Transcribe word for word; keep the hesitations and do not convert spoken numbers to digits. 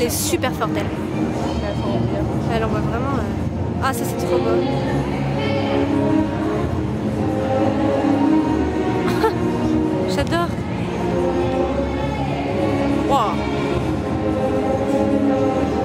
est super forte elle. Elle envoie vraiment... Euh... Ah ça c'est trop beau. J'adore. Wow.